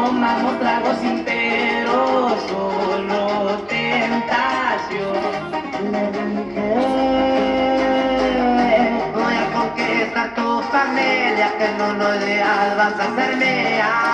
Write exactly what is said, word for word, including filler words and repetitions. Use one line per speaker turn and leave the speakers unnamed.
tomamos tragos enteros, solo tentación.
Le dije, voy a conquistar tu familia, que en uno ideal vas a ser mía.